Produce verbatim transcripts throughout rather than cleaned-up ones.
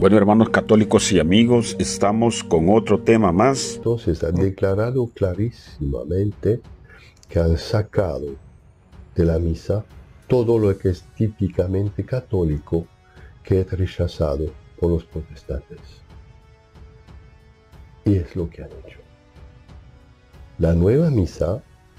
Bueno, hermanos católicos y amigos, estamos con otro tema más. Entonces ha declarado clarísimamente que han sacado de la misa todo lo que es típicamente católico, que es rechazado por los protestantes. Y es lo que han hecho. La nueva misa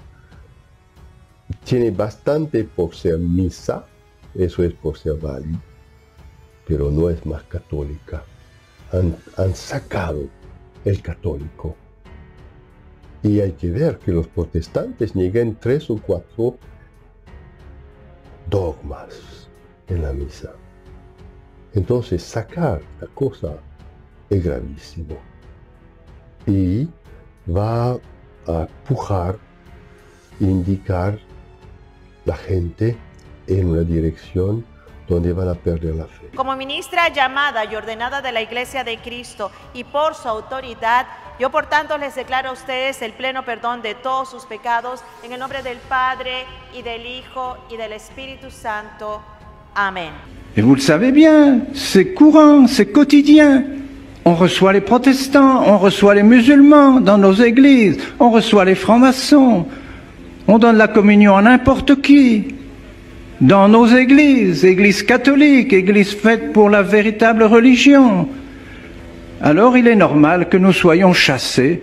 tiene bastante por ser misa, eso es por ser válida, pero no es más católica. Han, han sacado el católico. Y hay que ver que los protestantes niegan tres o cuatro dogmas en la misa. Entonces sacar la cosa es gravísimo. Y va a pujar, indicar la gente en una dirección donde van a perder la fe. Como ministra llamada y ordenada de la Iglesia de Cristo y por su autoridad, yo por tanto les declaro a ustedes el pleno perdón de todos sus pecados en el nombre del Padre y del Hijo y del Espíritu Santo. Amén. Et vous le savez bien, c'est courant, c'est quotidien. On reçoit les protestants, on reçoit les musulmans dans nos églises, on reçoit les francs-maçons, on donne la communion à n'importe qui. Dans nos églises, églises catholiques, églises faites pour la véritable religion. Alors il est normal que nous soyons chassés.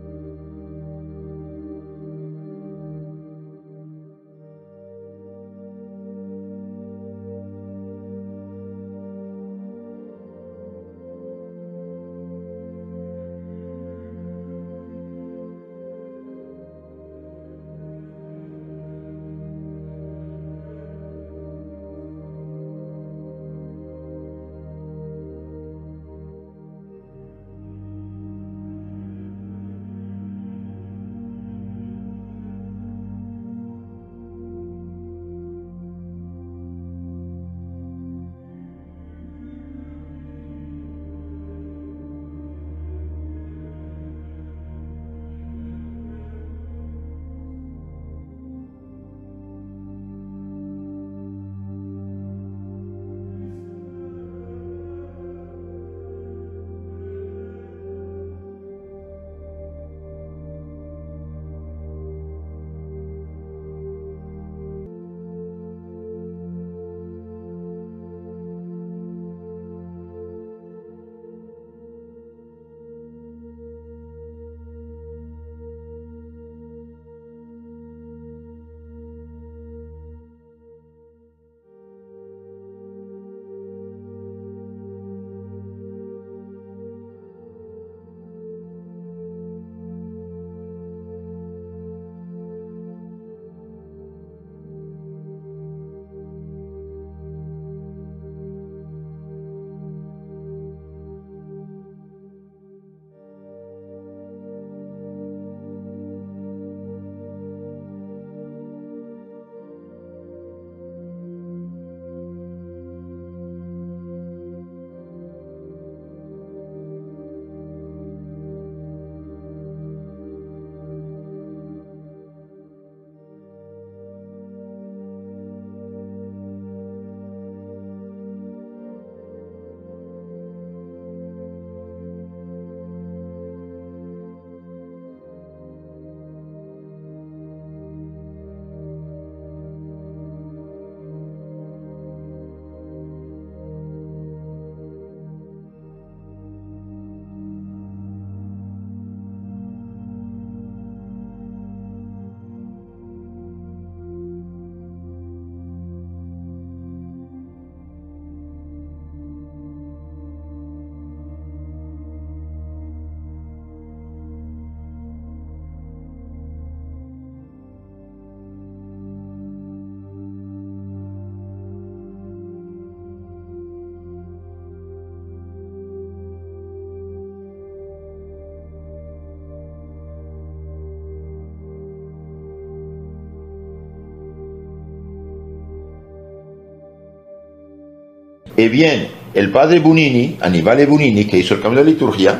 Y bien, el padre Bunini, Annibale Bunini, que hizo el cambio de liturgia,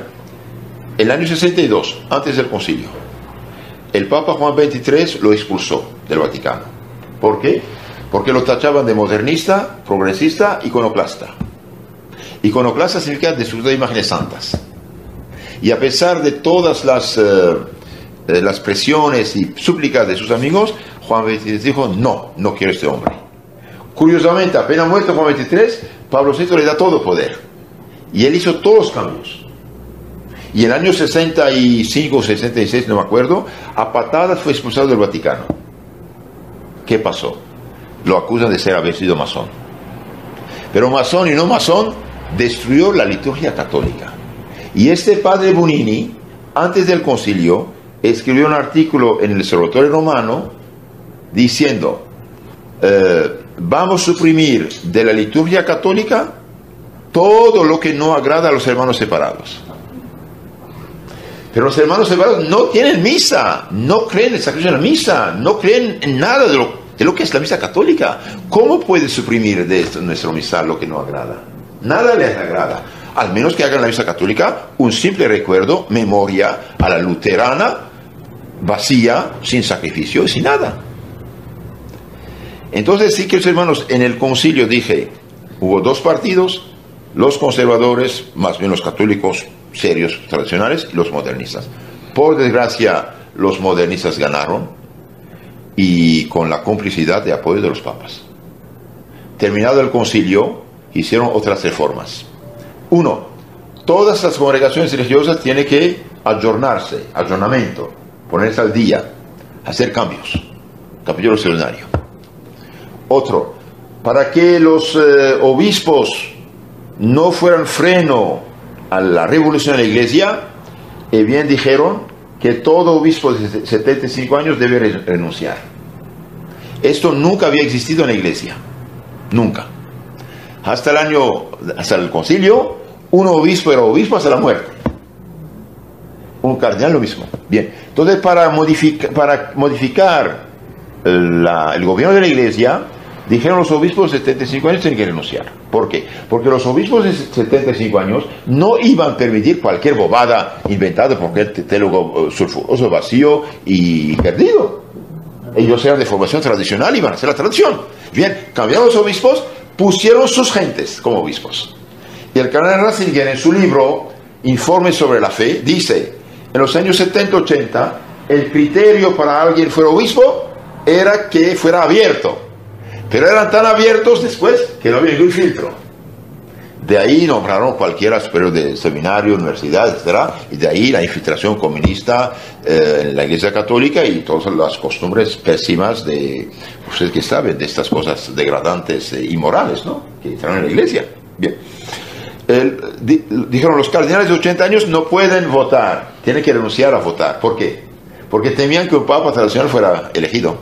el año sesenta y dos, antes del concilio, el Papa Juan veintitrés lo expulsó del Vaticano. ¿Por qué? Porque lo tachaban de modernista, progresista, iconoclasta. Iconoclasta significa destructor de imágenes santas. Y a pesar de todas las, uh, las presiones y súplicas de sus amigos, Juan veintitrés dijo, no, no quiero este hombre. Curiosamente, apenas muerto Juan veintitrés, Pablo sexto le da todo poder. Y él hizo todos los cambios. Y en el año sesenta y cinco o sesenta y seis, no me acuerdo, a patadas fue expulsado del Vaticano. ¿Qué pasó? Lo acusan de ser haber sido masón. Pero masón y no masón destruyó la liturgia católica. Y este padre Bunini, antes del concilio, escribió un artículo en el Observatorio Romano diciendo, eh, vamos a suprimir de la liturgia católica todo lo que no agrada a los hermanos separados. Pero los hermanos separados no tienen misa, no creen en el sacrificio de la misa, no creen en nada de lo, de lo que es la misa católica. ¿Cómo puede suprimir de esto, nuestro misal lo que no agrada? Nada les agrada. Al menos que hagan la misa católica un simple recuerdo, memoria a la luterana, vacía, sin sacrificio y sin nada. Entonces sí que, hermanos, en el concilio dije, hubo dos partidos, los conservadores, más bien los católicos serios, tradicionales, y los modernistas. Por desgracia, los modernistas ganaron, y con la complicidad de apoyo de los papas. Terminado el concilio, hicieron otras reformas. Uno, todas las congregaciones religiosas tienen que ayornarse, ayornamiento, ponerse al día, hacer cambios, capítulo extraordinario. Otro, para que los eh, obispos no fueran freno a la revolución de la iglesia, eh, bien dijeron que todo obispo de setenta y cinco años debe renunciar. Esto nunca había existido en la iglesia, nunca. Hasta el año, hasta el concilio, un obispo era obispo hasta la muerte. Un cardenal lo mismo. Bien, entonces para, modific para modificar la, el gobierno de la iglesia, dijeron los obispos de setenta y cinco años tienen que renunciar. ¿Por qué? Porque los obispos de setenta y cinco años no iban a permitir cualquier bobada inventada por el teólogo sulfuroso, vacío y perdido. Ellos eran de formación tradicional y iban a hacer la tradición. Bien, cambiaron los obispos, pusieron sus gentes como obispos. Y el cardenal Ratzinger, en su libro Informe sobre la Fe, dice, en los años setenta ochenta, el criterio para alguien fuera obispo era que fuera abierto. Pero eran tan abiertos después que no había ningún filtro. De ahí nombraron cualquiera superior de seminario, universidad, etcétera. Y de ahí la infiltración comunista eh, en la Iglesia Católica y todas las costumbres pésimas de, ustedes que saben, de estas cosas degradantes e inmorales, ¿no? Que entraron en la Iglesia. Bien. El, di, dijeron, los cardenales de ochenta años no pueden votar, tienen que renunciar a votar. ¿Por qué? Porque temían que un papa tradicional fuera elegido.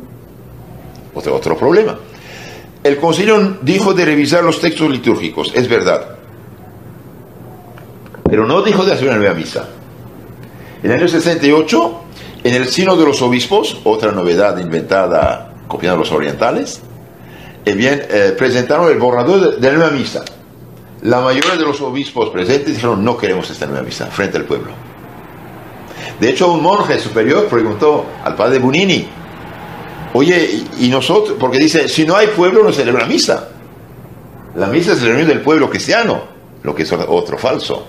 Otro, otro problema. El concilio dijo de revisar los textos litúrgicos, es verdad, pero no dijo de hacer una nueva misa. En el año sesenta y ocho, en el Sínodo de los Obispos, otra novedad inventada copiando los orientales, eh bien, eh, presentaron el borrador de, de la nueva misa. La mayoría de los obispos presentes dijeron, no queremos esta nueva misa, frente al pueblo. De hecho, un monje superior preguntó al padre Bunini, oye, y nosotros, porque dice, si no hay pueblo no se celebra misa. La misa es la reunión del pueblo cristiano, lo que es otro falso.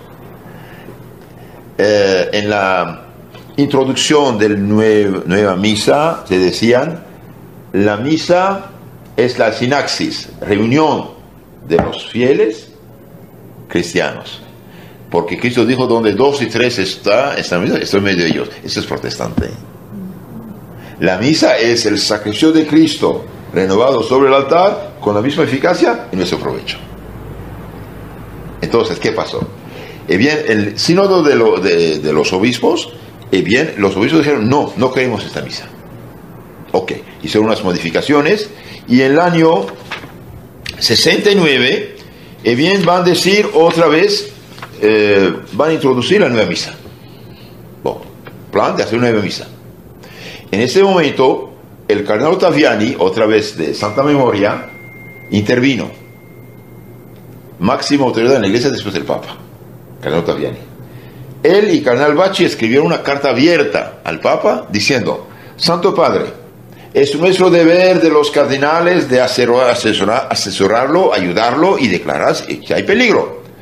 Eh, en la introducción de la nueva, nueva misa se decían, la misa es la sinaxis, reunión de los fieles cristianos. Porque Cristo dijo, donde dos y tres está, está estoy en medio de ellos. Eso es protestante. La misa es el sacrificio de Cristo renovado sobre el altar con la misma eficacia y nuestro provecho. Entonces, ¿qué pasó? Eh bien, el sínodo de, lo, de, de los obispos, eh bien, los obispos dijeron, no, no queremos esta misa. Ok, hicieron unas modificaciones y en el año sesenta y nueve, eh bien, van a decir otra vez, eh, van a introducir la nueva misa. Bueno, plan de hacer una nueva misa. En ese momento, el cardenal Ottaviani, otra vez de santa memoria, intervino. Máxima autoridad en la iglesia después del Papa, cardenal Ottaviani. Él y cardenal Bacci escribieron una carta abierta al Papa diciendo, Santo Padre, es nuestro deber de los cardenales de asesorar, asesorarlo, ayudarlo y declarar que hay peligro.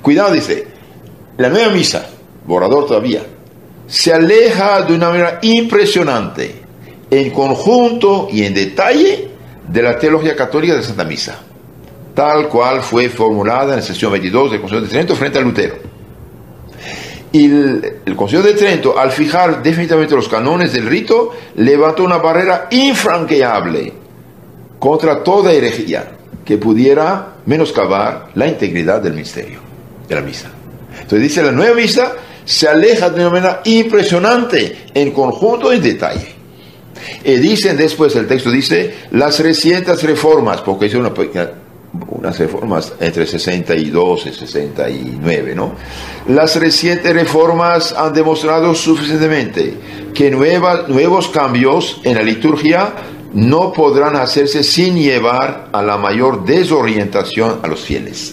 Cuidado, dice, la nueva misa, borrador todavía, se aleja de una manera impresionante, en conjunto y en detalle, de la teología católica de Santa Misa, tal cual fue formulada en la sesión veintidós del Concilio de Trento frente a Lutero. Y el, el Concilio de Trento, al fijar definitivamente los cánones del rito, levantó una barrera infranqueable contra toda herejía que pudiera menoscabar la integridad del misterio, de la misa. Entonces dice, la nueva misa se aleja de una manera impresionante, en conjunto y en detalle. Y dicen después, el texto dice, las recientes reformas, porque hizo una, unas reformas entre sesenta y dos y sesenta y nueve, ¿no? Las recientes reformas han demostrado suficientemente que nuevas, nuevos cambios en la liturgia no podrán hacerse sin llevar a la mayor desorientación a los fieles,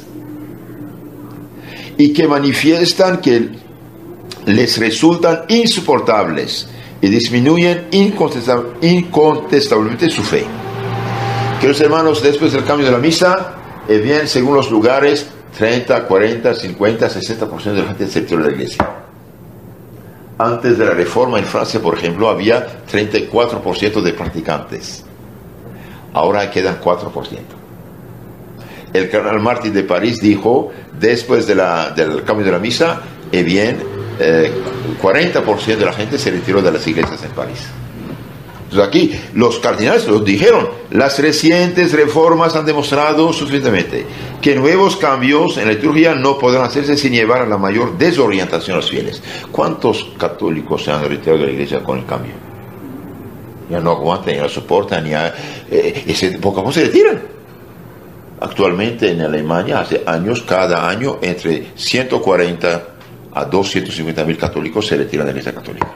y que manifiestan que les resultan insoportables y disminuyen incontestab- incontestablemente su fe. Queridos hermanos, después del cambio de la misa, eh bien, según los lugares, treinta, cuarenta, cincuenta, sesenta por ciento de la gente se retiró de la iglesia. Antes de la reforma en Francia, por ejemplo, había treinta y cuatro por ciento de practicantes. Ahora quedan cuatro por ciento. El cardenal Martí de París dijo, después de la, del cambio de la misa, eh bien, eh, cuarenta por ciento de la gente se retiró de las iglesias en París. Entonces aquí los cardinales lo dijeron, las recientes reformas han demostrado suficientemente que nuevos cambios en la liturgia no podrán hacerse sin llevar a la mayor desorientación a los fieles. ¿Cuántos católicos se han retirado de la iglesia con el cambio? Ya no aguantan, ya no soportan, ya eh, ese, poco a poco se retiran. Actualmente en Alemania, hace años, cada año, entre ciento cuarenta a doscientos cincuenta mil católicos se retiran de la iglesia católica.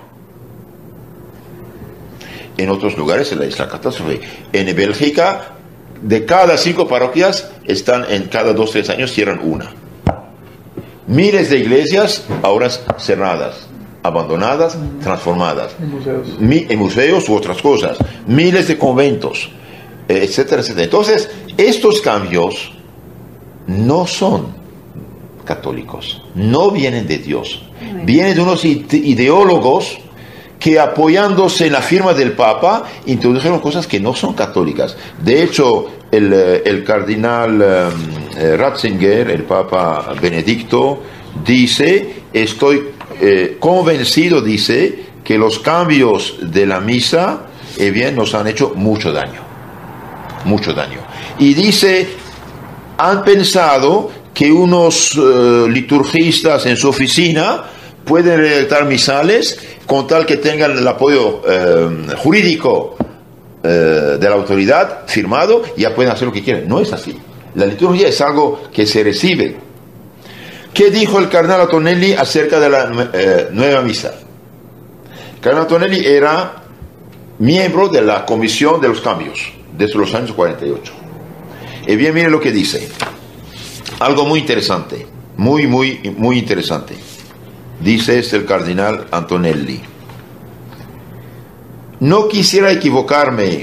En otros lugares es la catástrofe. En Bélgica, de cada cinco parroquias, están en cada dos o tres años cierran una. Miles de iglesias ahora cerradas, abandonadas, transformadas. En museos. Mi, en museos u otras cosas. Miles de conventos, etcétera, etcétera. Entonces, estos cambios no son católicos, no vienen de Dios. Vienen de unos ideólogos que, apoyándose en la firma del Papa, introdujeron cosas que no son católicas. De hecho, el, el cardenal eh, Ratzinger, el Papa Benedicto, dice, estoy eh, convencido, dice, que los cambios de la misa, eh bien, nos han hecho mucho daño. Mucho daño. Y dice, han pensado que unos uh, liturgistas en su oficina pueden redactar misales con tal que tengan el apoyo uh, jurídico uh, de la autoridad firmado, y ya pueden hacer lo que quieren. No es así. La liturgia es algo que se recibe. ¿Qué dijo el cardenal Antonelli acerca de la uh, nueva misa? El cardenal Antonelli era miembro de la Comisión de los Cambios desde los años cuarenta y ocho. Y bien, miren lo que dice. Algo muy interesante, muy, muy, muy interesante. Dice este el cardenal Antonelli. No quisiera equivocarme,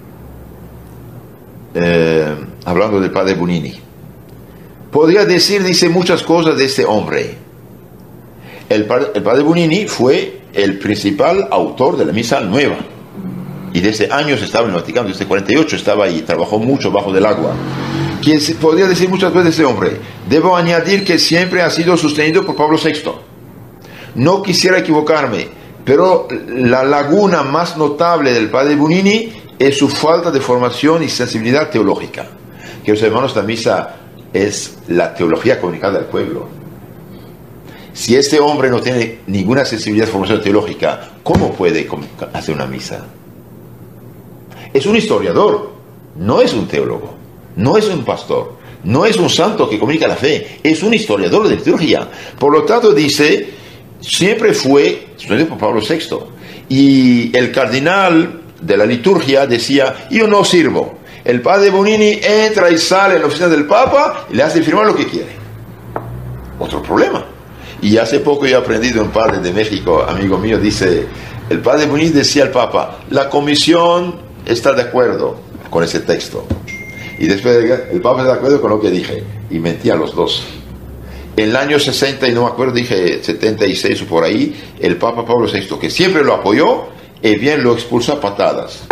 eh, hablando del padre Bunini. Podría decir, dice, muchas cosas de este hombre. El, el padre Bunini fue el principal autor de la misa nueva. Y desde años estaba en el Vaticano, desde cuarenta y ocho estaba ahí, trabajó mucho bajo del agua. Quien podría decir muchas veces de ese hombre. Debo añadir que siempre ha sido sostenido por Pablo sexto. No quisiera equivocarme, pero la laguna más notable del padre Bunini es su falta de formación y sensibilidad teológica. Queridos hermanos, la misa es la teología comunicada al pueblo. Si este hombre no tiene ninguna sensibilidad de formación teológica, ¿cómo puede hacer una misa? Es un historiador, no es un teólogo, no es un pastor, no es un santo que comunica la fe, es un historiador de liturgia. Por lo tanto, dice, siempre fue estudiado por Pablo sexto. Y el cardenal de la liturgia decía, yo no sirvo. El padre Bunini entra y sale en la oficina del Papa y le hace firmar lo que quiere. Otro problema. Y hace poco yo he aprendido, un padre de México, amigo mío, dice, el padre Bunini decía al Papa, la comisión está de acuerdo con ese texto. Y después el Papa está de acuerdo con lo que dije. Y mentía los dos. En el año sesenta, y no me acuerdo, dije setenta y seis o por ahí, el Papa Pablo sexto, que siempre lo apoyó, y bien lo expulsó a patadas.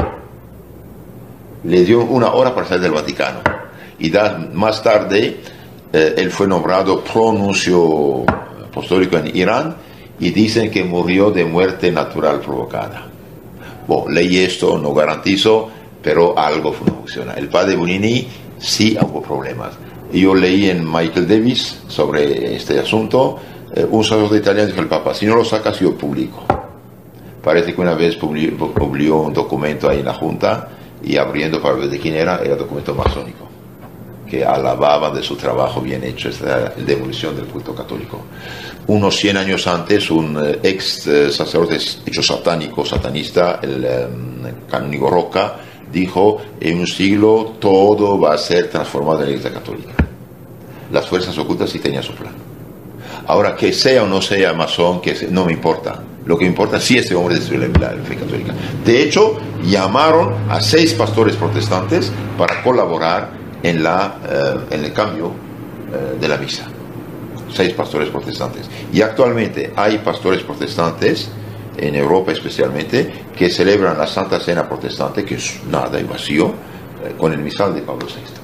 Le dio una hora para salir del Vaticano. Y da, más tarde, eh, él fue nombrado pronuncio apostólico en Irán, y dicen que murió de muerte natural provocada. Bueno, leí esto, no garantizo, pero algo funciona. El padre Bonini sí hubo problemas. Yo leí en Michael Davis sobre este asunto, eh, un sacerdote italiano dijo al Papa, si no lo sacas yo publico. Parece que una vez publicó, publicó un documento ahí en la Junta, y abriendo para ver de quién era, era documento masónico, que alababan de su trabajo bien hecho, esta demolición del culto católico. Unos cien años antes, un eh, ex eh, sacerdote hecho satánico, satanista, el eh, canónigo Roca, dijo, en un siglo todo va a ser transformado en la Iglesia Católica. Las fuerzas ocultas sí tenían su plan. Ahora, que sea o no sea masón, que sea, no me importa. Lo que me importa es si este hombre destruyó la, la fe católica. De hecho, llamaron a seis pastores protestantes para colaborar en, la, eh, en el cambio eh, de la misa. Seis pastores protestantes. Y actualmente hay pastores protestantes, en Europa especialmente, que celebran la Santa Cena protestante, que es nada y vacío, eh, con el misal de Pablo sexto.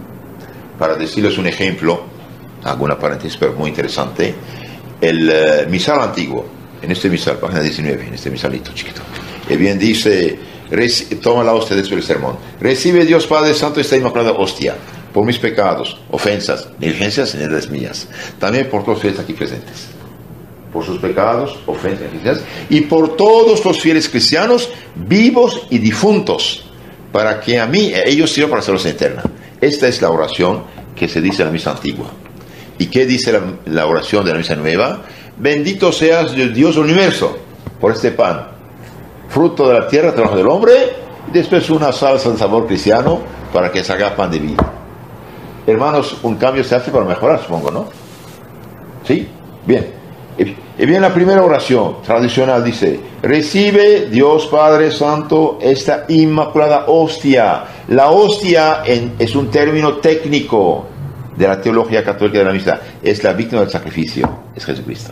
Para decirles un ejemplo, hago una paréntesis pero muy interesante, el eh, misal antiguo, en este misal, página diecinueve, en este misalito chiquito, y bien dice, toma la hostia después del sermón, recibe Dios Padre Santo esta inmaculada hostia, por mis pecados, ofensas, negligencias y negligencias mías, también por todos los fieles aquí presentes, por sus pecados, ofensas, negligencias, y por todos los fieles cristianos, vivos y difuntos, para que a mí, a ellos sirva para hacerlos eterna. Esta es la oración que se dice en la misa antigua. ¿Y qué dice la, la oración de la misa nueva? Bendito seas Dios del universo por este pan, fruto de la tierra, trabajo del hombre, y después una salsa de sabor cristiano para que salga pan de vida. Hermanos, un cambio se hace para mejorar, supongo, ¿no? ¿Sí? Bien. Y bien, la primera oración tradicional dice, recibe Dios Padre Santo esta inmaculada hostia. La hostia en, es un término técnico de la teología católica de la misa. Es la víctima del sacrificio, es Jesucristo.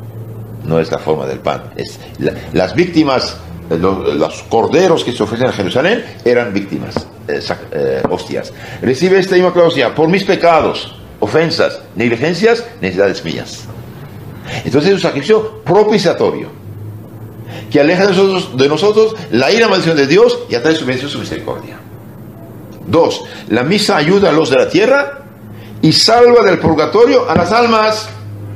No es la forma del pan. Es la, las víctimas, los, los corderos que se ofrecen en Jerusalén eran víctimas, eh, sac, eh, hostias. Recibe esta inmaculada hostia por mis pecados, ofensas, negligencias, necesidades mías. Entonces es un sacrificio propiciatorio que aleja de nosotros, de nosotros la ira y maldición de Dios y atrae su bendición y su misericordia. Dos, la misa ayuda a los de la tierra y salva del purgatorio a las almas.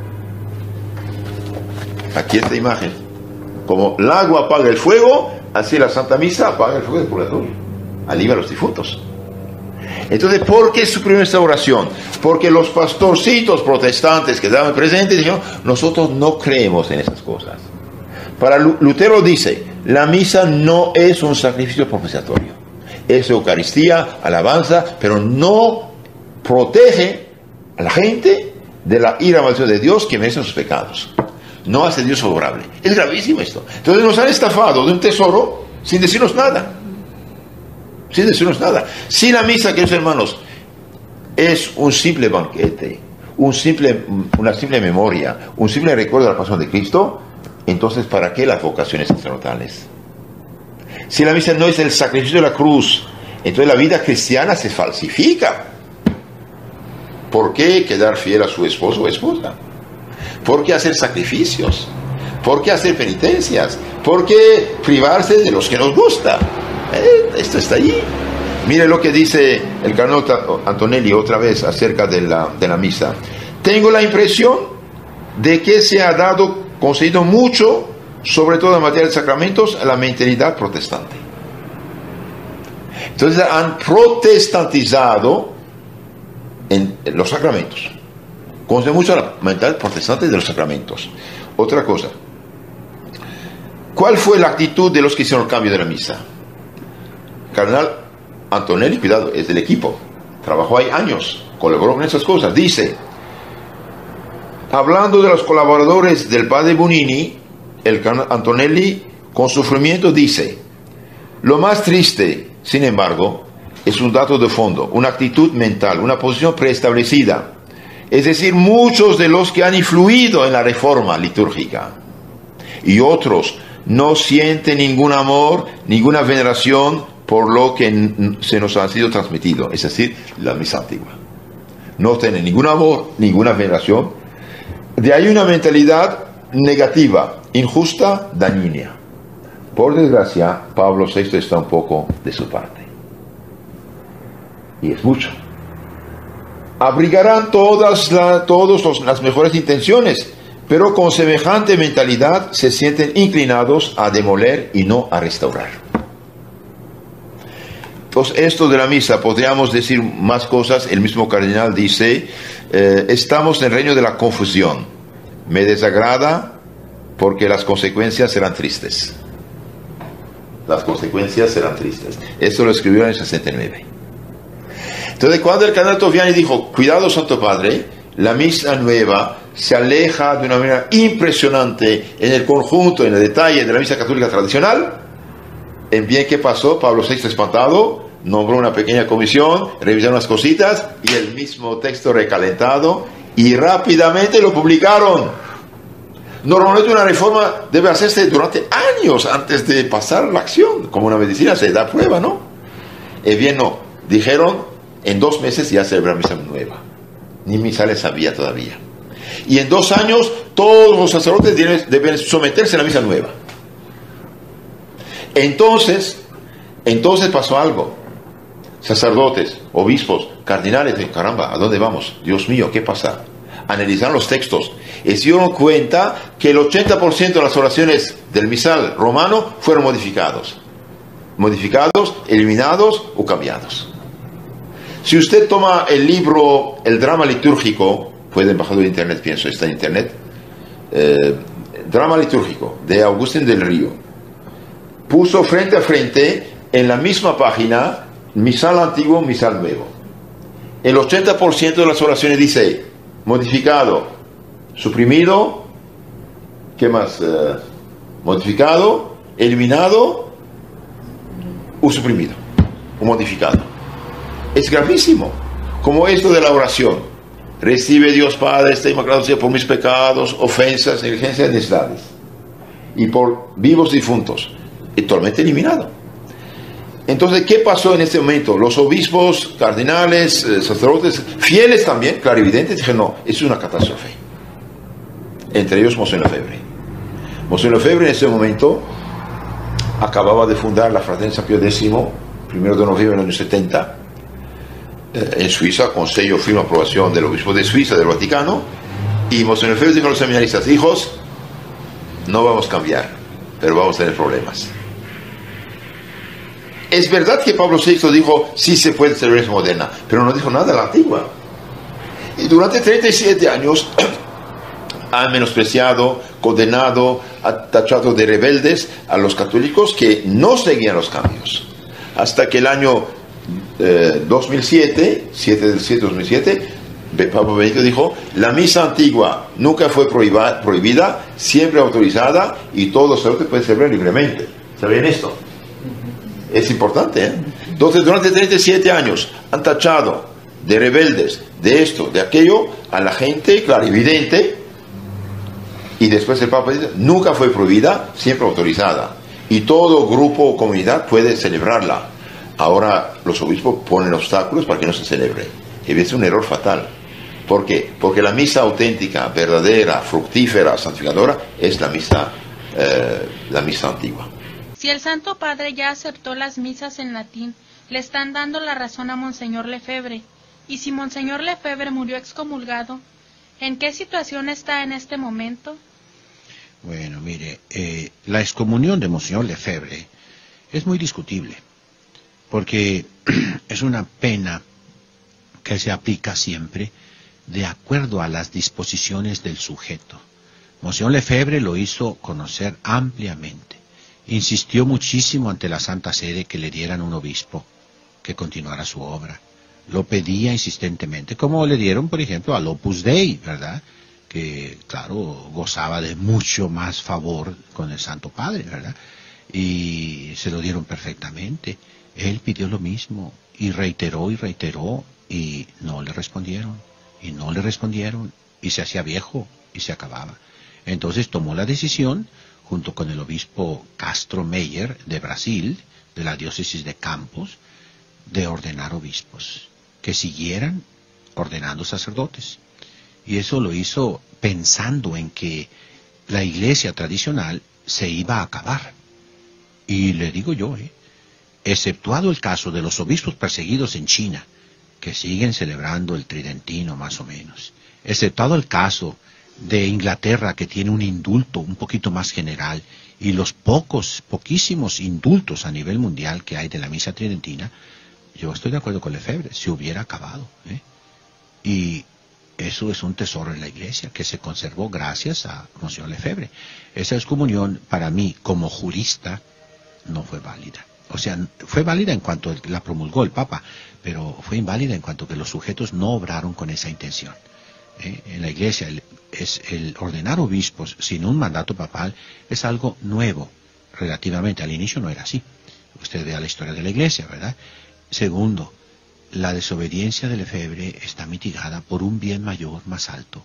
Aquí esta imagen, como el agua apaga el fuego, así la Santa Misa apaga el fuego del purgatorio, alivia a los difuntos. Entonces, ¿por qué suprimir esta oración? Porque los pastorcitos protestantes que estaban presentes dijeron, nosotros no creemos en esas cosas. Para Lutero dice, la misa no es un sacrificio propiciatorio. Es Eucaristía, alabanza, pero no protege a la gente de la ira y maldición de Dios que merecen sus pecados. No hace Dios favorable. Es gravísimo esto. Entonces nos han estafado de un tesoro sin decirnos nada. Sin decirnos nada. Si la misa, queridos hermanos, es un simple banquete, un simple, una simple memoria, un simple recuerdo de la pasión de Cristo, entonces ¿para qué las vocaciones sacerdotales? Si la misa no es el sacrificio de la cruz, entonces la vida cristiana se falsifica. ¿Por qué quedar fiel a su esposo o esposa? ¿Por qué hacer sacrificios? ¿Por qué hacer penitencias? ¿Por qué privarse de los que nos gusta? Eh, esto está allí. Mire lo que dice el cardenal Antonelli otra vez acerca de la, de la misa. Tengo la impresión de que se ha dado, concedido mucho, sobre todo en materia de sacramentos, a la mentalidad protestante. Entonces han protestantizado en, en los sacramentos. Concede mucho a la mentalidad protestante de los sacramentos. Otra cosa. ¿Cuál fue la actitud de los que hicieron el cambio de la misa? Cardenal Antonelli, cuidado, es del equipo, trabajó ahí años, colaboró con esas cosas. Dice, hablando de los colaboradores del padre Bonini, el cardenal Antonelli, con sufrimiento, dice, lo más triste, sin embargo, es un dato de fondo, una actitud mental, una posición preestablecida. Es decir, muchos de los que han influido en la reforma litúrgica. Y otros no sienten ningún amor, ninguna veneración por lo que se nos ha sido transmitido, es decir, la misa antigua. No tienen ningún amor, ninguna veneración. De ahí una mentalidad negativa, injusta, dañina. Por desgracia, Pablo sexto está un poco de su parte. Y es mucho. Abrigarán todas la, todos los, las mejores intenciones, pero con semejante mentalidad se sienten inclinados a demoler y no a restaurar. Entonces, esto de la misa, podríamos decir más cosas. El mismo cardenal dice, eh, estamos en el reino de la confusión. Me desagrada porque las consecuencias serán tristes. Las consecuencias serán tristes. Esto lo escribió en el sesenta y nueve. Entonces, cuando el cardenal Toviani dijo, cuidado, Santo Padre, la misa nueva se aleja de una manera impresionante en el conjunto, en el detalle de la misa católica tradicional, en bien, ¿qué pasó? Pablo sexto, espantado, nombró una pequeña comisión, revisaron las cositas y el mismo texto recalentado, y rápidamente lo publicaron. Normalmente una reforma debe hacerse durante años antes de pasar la acción, como una medicina se da prueba, ¿no? Eh bien, no, dijeron, en dos meses ya celebrar misa nueva. Ni misales había todavía. Y en dos años todos los sacerdotes deben, deben someterse a la misa nueva. Entonces, entonces pasó algo. Sacerdotes, obispos, cardinales, de caramba, ¿a dónde vamos? Dios mío, ¿qué pasa? Analizaron los textos y se dieron cuenta que el ochenta por ciento de las oraciones del misal romano fueron modificados. Modificados, eliminados o cambiados. Si usted toma el libro, el drama litúrgico, pueden bajarlo de internet, pienso, está en internet, eh, drama litúrgico de Agustín del Río, puso frente a frente en la misma página misal antiguo, misal nuevo. El ochenta por ciento de las oraciones dice modificado, suprimido, ¿qué más? Eh, modificado, eliminado o suprimido o modificado. Es gravísimo, como esto de la oración. Recibe Dios Padre esta inmaculada sea por mis pecados, ofensas, negligencias, necesidades. Y por vivos difuntos. Y totalmente eliminado. Entonces, ¿qué pasó en este momento? Los obispos, cardinales, eh, sacerdotes, fieles también, clarividentes, dijeron, no, es una catástrofe. Entre ellos, Monseñor Lefebvre. Monseñor Lefebvre en ese momento acababa de fundar la Fraternidad San Pío décimo, primero de noviembre del año setenta, eh, en Suiza, con sello, firma, aprobación del obispo de Suiza, del Vaticano, y Monseñor Lefebvre dijo a los seminaristas, hijos, no vamos a cambiar, pero vamos a tener problemas. Es verdad que Pablo sexto dijo, sí se puede celebrar misa moderna, pero no dijo nada de la antigua. Y durante treinta y siete años han menospreciado, condenado, tachado de rebeldes a los católicos que no seguían los cambios. Hasta que el año eh, dos mil siete, siete del siete de dos mil siete, Pablo Benedicto dijo, la misa antigua nunca fue prohibida, prohibida siempre autorizada y todo sacerdote puede celebrar libremente. ¿Saben esto? Es importante, ¿eh? Entonces, durante treinta y siete años han tachado de rebeldes, de esto, de aquello, a la gente clarividente, y después el Papa dice, nunca fue prohibida, siempre autorizada, y todo grupo o comunidad puede celebrarla. Ahora los obispos ponen obstáculos para que no se celebre. Y es un error fatal. ¿Por qué? Porque la misa auténtica, verdadera, fructífera, santificadora, es la misa, eh, la misa antigua. Si el Santo Padre ya aceptó las misas en latín, le están dando la razón a Monseñor Lefebvre. Y si Monseñor Lefebvre murió excomulgado, ¿en qué situación está en este momento? Bueno, mire, eh, la excomunión de Monseñor Lefebvre es muy discutible, porque es una pena que se aplica siempre de acuerdo a las disposiciones del sujeto. Monseñor Lefebvre lo hizo conocer ampliamente. Insistió muchísimo ante la Santa Sede que le dieran un obispo que continuara su obra. Lo pedía insistentemente, como le dieron, por ejemplo, al Opus Dei, ¿verdad? Que, claro, gozaba de mucho más favor con el Santo Padre, ¿verdad? Y se lo dieron perfectamente. Él pidió lo mismo y reiteró y reiteró y no le respondieron. Y no le respondieron, y se hacía viejo, y se acababa. Entonces tomó la decisión, junto con el obispo Castro Meyer de Brasil, de la diócesis de Campos, de ordenar obispos, que siguieran ordenando sacerdotes. Y eso lo hizo pensando en que la iglesia tradicional se iba a acabar. Y le digo yo, eh, exceptuado el caso de los obispos perseguidos en China, que siguen celebrando el tridentino más o menos, exceptuado el caso de Inglaterra, que tiene un indulto un poquito más general, y los pocos, poquísimos indultos a nivel mundial que hay de la misa tridentina, yo estoy de acuerdo con Lefebvre, se hubiera acabado. ¿eh? Y eso es un tesoro en la iglesia, que se conservó gracias a Monseñor Lefebvre. Esa excomunión, para mí, como jurista, no fue válida. O sea, fue válida en cuanto la promulgó el Papa, pero fue inválida en cuanto que los sujetos no obraron con esa intención. ¿eh? En la iglesia, el, es el ordenar obispos sin un mandato papal es algo nuevo, relativamente. Al inicio no era así. Usted vea la historia de la iglesia, ¿verdad? Segundo, la desobediencia de Lefebvre está mitigada por un bien mayor más alto.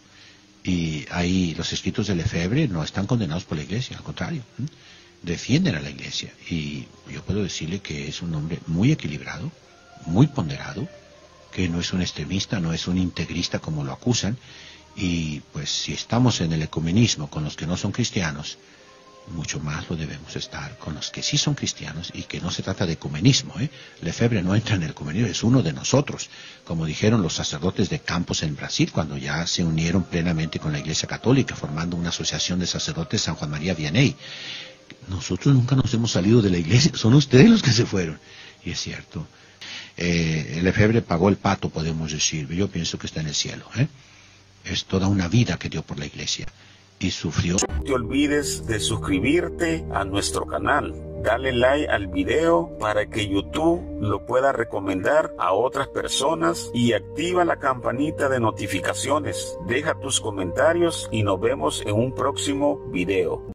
Y ahí los escritos de Lefebvre no están condenados por la iglesia, al contrario. ¿eh? Defienden a la iglesia. Y yo puedo decirle que es un hombre muy equilibrado, muy ponderado, que no es un extremista, no es un integrista como lo acusan. Y pues si estamos en el ecumenismo con los que no son cristianos, mucho más lo debemos estar con los que sí son cristianos, y que no se trata de ecumenismo. ¿eh? Lefebvre no entra en el ecumenismo, es uno de nosotros, como dijeron los sacerdotes de Campos en Brasil, cuando ya se unieron plenamente con la Iglesia Católica, formando una asociación de sacerdotes San Juan María Vianney. Nosotros nunca nos hemos salido de la iglesia, son ustedes los que se fueron. Y es cierto. Eh, Lefebvre pagó el pato, podemos decir. Yo pienso que está en el cielo. ¿eh? Es toda una vida que dio por la iglesia. Y sufrió. No te olvides de suscribirte a nuestro canal. Dale like al video para que YouTube lo pueda recomendar a otras personas, y activa la campanita de notificaciones. Deja tus comentarios y nos vemos en un próximo video.